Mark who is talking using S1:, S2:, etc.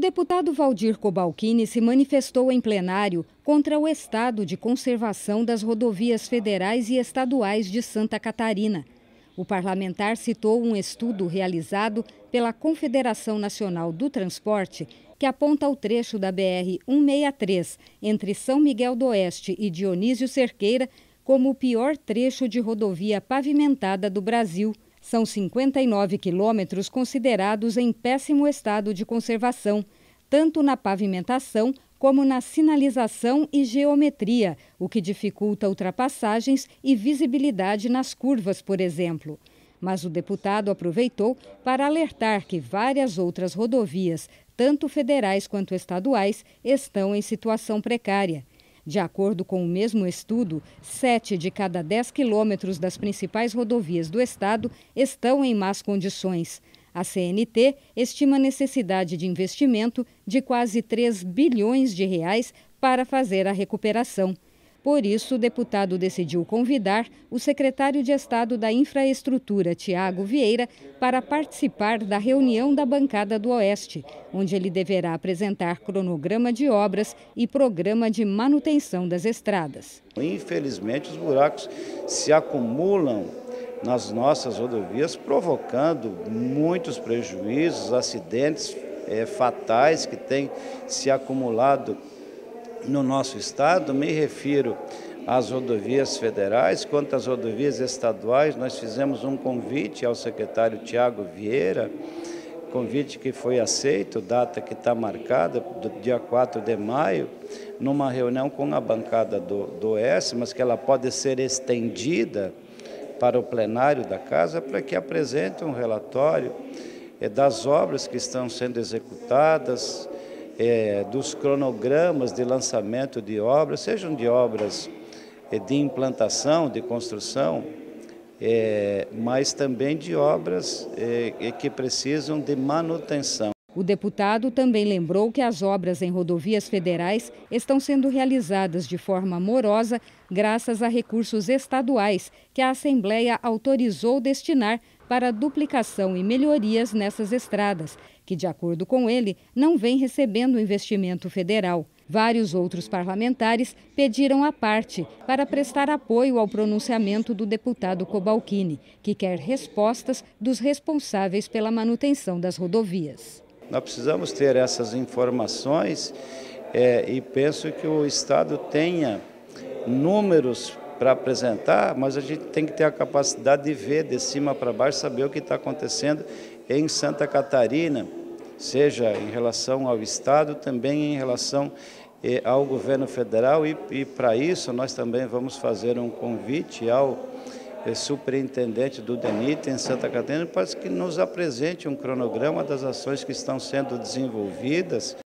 S1: deputado Valdir Cobalcini se manifestou em plenário contra o estado de conservação das rodovias federais e estaduais de Santa Catarina. O parlamentar citou um estudo realizado pela Confederação Nacional do Transporte que aponta o trecho da BR-163 entre São Miguel do Oeste e Dionísio Cerqueira como o pior trecho de rodovia pavimentada do Brasil. São 59 quilômetros considerados em péssimo estado de conservação, tanto na pavimentação como na sinalização e geometria, o que dificulta ultrapassagens e visibilidade nas curvas, por exemplo. Mas o deputado aproveitou para alertar que várias outras rodovias, tanto federais quanto estaduais, estão em situação precária. De acordo com o mesmo estudo, 7 de cada 10 quilômetros das principais rodovias do estado estão em más condições. A CNT estima a necessidade de investimento de quase 3 bilhões de reais para fazer a recuperação. Por isso, o deputado decidiu convidar o secretário de Estado da Infraestrutura, Tiago Vieira, para participar da reunião da bancada do Oeste, onde ele deverá apresentar cronograma de obras e programa de manutenção das estradas.
S2: Infelizmente, os buracos se acumulam nas nossas rodovias, provocando muitos prejuízos, acidentes fatais que têm se acumulado no nosso estado. Me refiro às rodovias federais. Quanto às rodovias estaduais, nós fizemos um convite ao secretário Tiago Vieira, convite que foi aceito, data que está marcada, do dia 4 de maio, numa reunião com a bancada do Oeste, mas que ela pode ser estendida para o plenário da Casa, para que apresente um relatório das obras que estão sendo executadas, dos cronogramas de lançamento de obras, sejam de obras de implantação, de construção, mas também de obras que precisam de manutenção.
S1: O deputado também lembrou que as obras em rodovias federais estão sendo realizadas de forma morosa graças a recursos estaduais que a Assembleia autorizou destinar para duplicação e melhorias nessas estradas, que, de acordo com ele, não vem recebendo investimento federal. Vários outros parlamentares pediram a parte para prestar apoio ao pronunciamento do deputado Cobalcini, que quer respostas dos responsáveis pela manutenção das rodovias.
S2: Nós precisamos ter essas informações e penso que o Estado tenha números para apresentar, mas a gente tem que ter a capacidade de ver de cima para baixo, saber o que está acontecendo em Santa Catarina, seja em relação ao Estado, também em relação ao governo federal, e para isso nós também vamos fazer um convite ao superintendente do DENIT em Santa Catarina para que nos apresente um cronograma das ações que estão sendo desenvolvidas.